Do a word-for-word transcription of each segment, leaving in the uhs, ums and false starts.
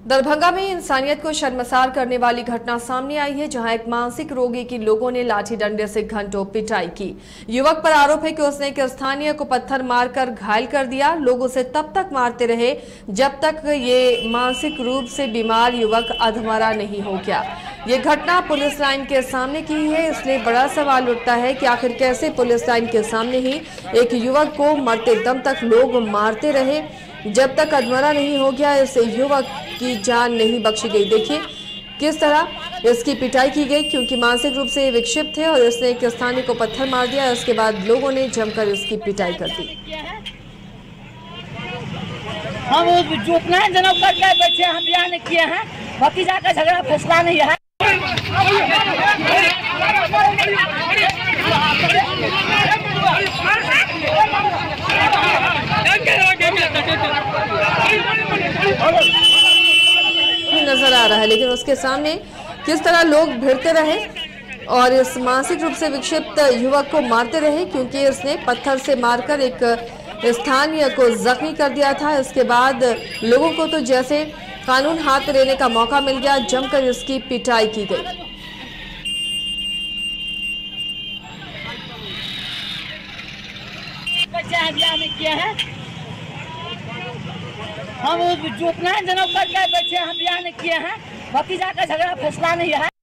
दरभंगा में इंसानियत को शर्मसार करने वाली घटना सामने आई है, जहां एक मानसिक रोगी की लोगों ने लाठी डंडे से घंटों पिटाई की। युवक पर आरोप है कि उसने एक स्थानीय को पत्थर मारकर घायल कर दिया। लोग उसे तब तक मारते रहे जब तक ये मानसिक रूप से बीमार युवक अधमरा नहीं हो गया। ये घटना पुलिस लाइन के सामने की है, इसलिए बड़ा सवाल उठता है कि आखिर कैसे पुलिस लाइन के सामने ही एक युवक को मरते दम तक लोग मारते रहे जब तक अधमरा नहीं हो गया। इस युवक की जान नहीं बख्शी गई। देखिए किस तरह इसकी पिटाई की गई, क्योंकि मानसिक रूप से विक्षिप्त थे और इसने एक स्थानीय को पत्थर मार दिया। उसके बाद लोगों ने जमकर इसकी पिटाई कर दी। हम जो उतना जन्म करके बैठे हम बयान किए हैं, भतीजा का झगड़ा फैसला नहीं है। नजर आ रहा है, लेकिन उसके सामने किस तरह लोग भिड़ते रहे और इस मानसिक रूप से विक्षिप्त युवक को मारते रहे, क्योंकि इसने पत्थर से मारकर एक स्थानीय को जख्मी कर दिया था। इसके बाद लोगों को तो जैसे कानून हाथ में लेने का मौका मिल गया, जमकर इसकी पिटाई की गई। किया है हम जो उतना जन्म करके बैठे हम बयान किए हैं, भतीजा का झगड़ा फैसला नहीं है।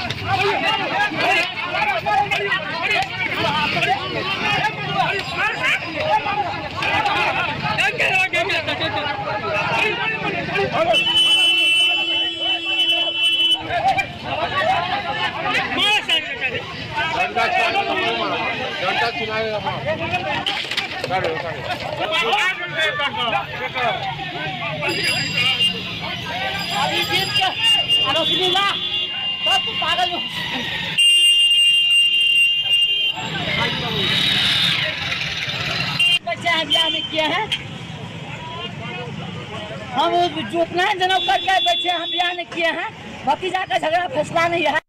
किया है हम जो उतना जन्म करके बैठे हम बयान किए हैं, भतीजा का झगड़ा फैसला नहीं है।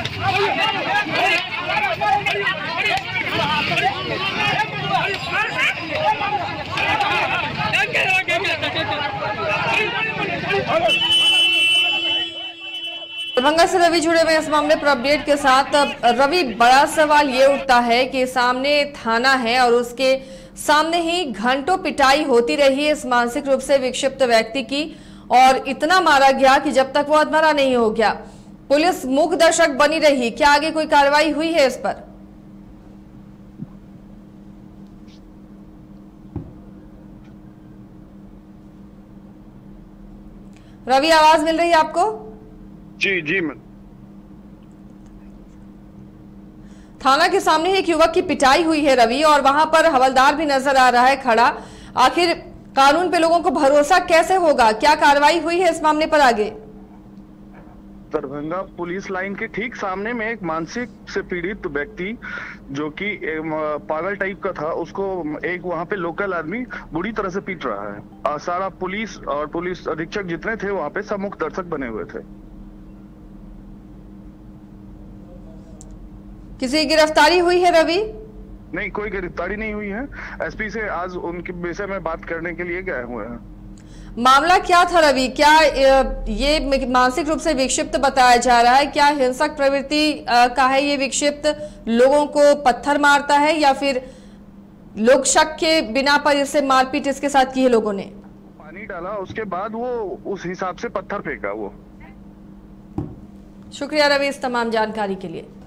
दरभंगा से रवि जुड़े हुए इस मामले पर अपडेट के साथ। रवि, बड़ा सवाल ये उठता है कि सामने थाना है और उसके सामने ही घंटों पिटाई होती रही इस मानसिक रूप से विक्षिप्त व्यक्ति की, और इतना मारा गया कि जब तक वो अधमरा नहीं हो गया। पुलिस मूक दर्शक बनी रही। क्या आगे कोई कार्रवाई हुई है इस पर? रवि, आवाज मिल रही है आपको? जी जी मैं थाना के सामने एक युवक की पिटाई हुई है रवि, और वहां पर हवलदार भी नजर आ रहा है खड़ा। आखिर कानून पे लोगों को भरोसा कैसे होगा? क्या कार्रवाई हुई है इस मामले पर आगे? दरभंगा पुलिस लाइन के ठीक सामने में एक मानसिक से पीड़ित व्यक्ति जो कि पागल टाइप का था, उसको एक वहां पे लोकल आदमी बुरी तरह से पीट रहा है। आ, सारा पुलिस और पुलिस अधीक्षक जितने थे वहां पे सब मुख्य दर्शक बने हुए थे। किसी गिरफ्तारी हुई है रवि? नहीं, कोई गिरफ्तारी नहीं हुई है। एसपी से आज उनके विषय में बात करने के लिए गए हुए हैं। मामला क्या था रवि? क्या ये मानसिक रूप से विक्षिप्त बताया जा रहा है? क्या हिंसक प्रवृत्ति का है ये विक्षिप्त? लोगों को पत्थर मारता है या फिर लोग शक के बिना पर इसे मारपीट इसके साथ की है लोगों ने? पानी डाला, उसके बाद वो उस हिसाब से पत्थर फेंका वो। शुक्रिया रवि इस तमाम जानकारी के लिए।